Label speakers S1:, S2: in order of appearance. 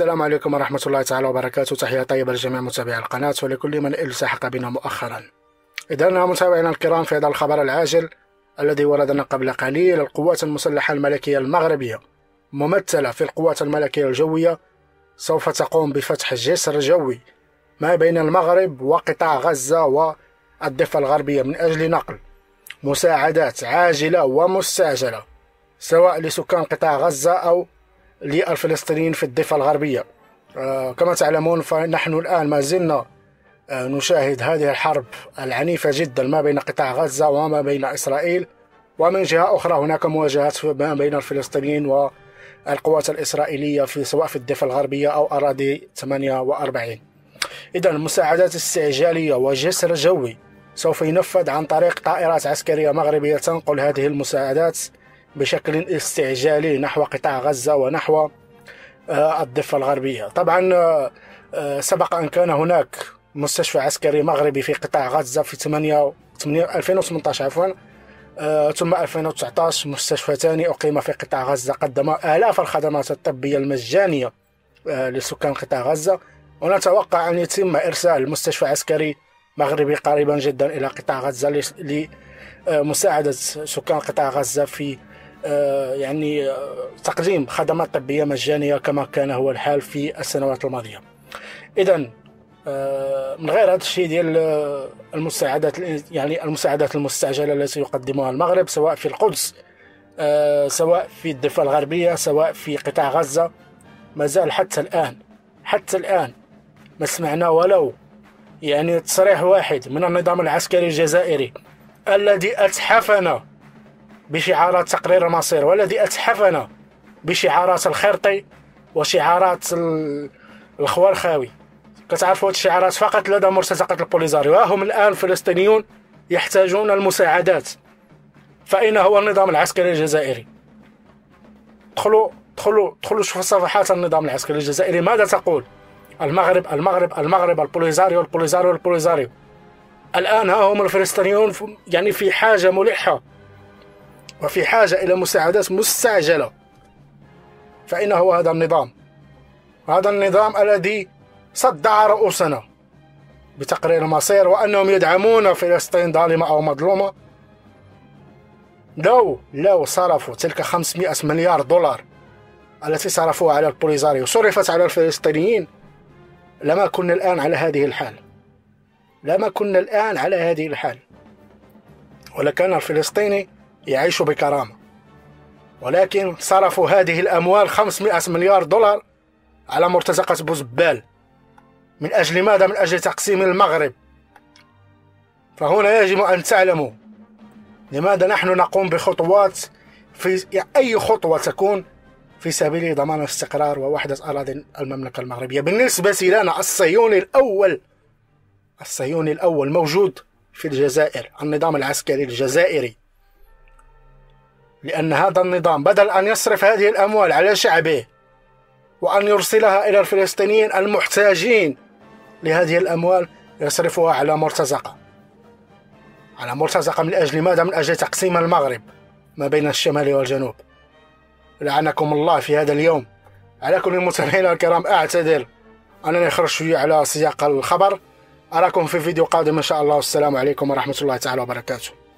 S1: السلام عليكم ورحمة الله تعالى وبركاته. تحية طيبة لجميع متابعي القناة ولكل من التحق بنا مؤخرا. إذا متابعينا الكرام، في هذا الخبر العاجل الذي وردنا قبل قليل، القوات المسلحة الملكية المغربية ممثلة في القوات الملكية الجوية سوف تقوم بفتح جسر جوي ما بين المغرب وقطاع غزة والضفة الغربية من أجل نقل مساعدات عاجلة ومستعجلة سواء لسكان قطاع غزة أو للفلسطينيين في الضفة الغربية. كما تعلمون فنحن الآن ما زلنا نشاهد هذه الحرب العنيفة جدا ما بين قطاع غزة وما بين إسرائيل، ومن جهة أخرى هناك مواجهات ما بين الفلسطينيين والقوات الإسرائيلية سواء في الضفة الغربية أو أراضي 48. إذا المساعدات الاستعجالية وجسر جوي سوف ينفذ عن طريق طائرات عسكرية مغربية تنقل هذه المساعدات بشكل استعجالي نحو قطاع غزة ونحو الضفة الغربية. طبعا سبق أن كان هناك مستشفى عسكري مغربي في قطاع غزة في 2018 ثم 2019 مستشفى ثاني أقيم في قطاع غزة قدم آلاف الخدمات الطبية المجانية لسكان قطاع غزة، ونتوقع أن يتم إرسال مستشفى عسكري مغربي قريبا جدا إلى قطاع غزة لمساعدة سكان قطاع غزة في تقديم خدمات طبية مجانية كما كان هو الحال في السنوات الماضية. إذا من غير هذا الشيء ديال المساعدات المساعدات المستعجلة التي يقدمها المغرب سواء في القدس سواء في الضفة الغربية سواء في قطاع غزة، مازال حتى الآن ما سمعنا ولو تصريح واحد من النظام العسكري الجزائري الذي أتحفنا بشعارات تقرير المصير والذي أتحفنا بشعارات الخرطي وشعارات الخوالخاوي. كتعرفوا هذه الشعارات فقط لدى مرتزقة البوليزاريو. هم الآن فلسطينيون يحتاجون المساعدات، فأين هو النظام العسكري الجزائري؟ دخلوا شوفوا صفحات النظام العسكري الجزائري ماذا تقول. المغرب البوليزاريو. الآن هم الفلسطينيون في حاجة ملحة وفي حاجة إلى مساعدات مستعجلة. فإن هو هذا النظام الذي صدع رؤوسنا بتقرير المصير وأنهم يدعمون فلسطين ظالمة أو مظلومة. لو صرفوا تلك 500 مليار دولار التي صرفوها على البوليزاريو صرفت على الفلسطينيين لما كنا الآن على هذه الحال، ولكان الفلسطيني يعيش بكرامة. ولكن صرفوا هذه الأموال 500 مليار دولار على مرتزقة بوزبال. من أجل ماذا؟ من أجل تقسيم المغرب. فهنا يجب أن تعلموا لماذا نحن نقوم بخطوات أي خطوة تكون في سبيل ضمان الاستقرار ووحدة أراضي المملكة المغربية. بالنسبة لنا الصهيوني الأول موجود في الجزائر، النظام العسكري الجزائري، لأن هذا النظام بدل أن يصرف هذه الأموال على شعبه وأن يرسلها إلى الفلسطينيين المحتاجين لهذه الأموال يصرفها على مرتزقة من أجل ماذا؟ من أجل تقسيم المغرب ما بين الشمال والجنوب. لعنكم الله في هذا اليوم. على كل متابعينا الكرام، أعتذر أنني خرجت شوية على سياق الخبر. أراكم في فيديو قادم إن شاء الله، والسلام عليكم ورحمة الله تعالى وبركاته.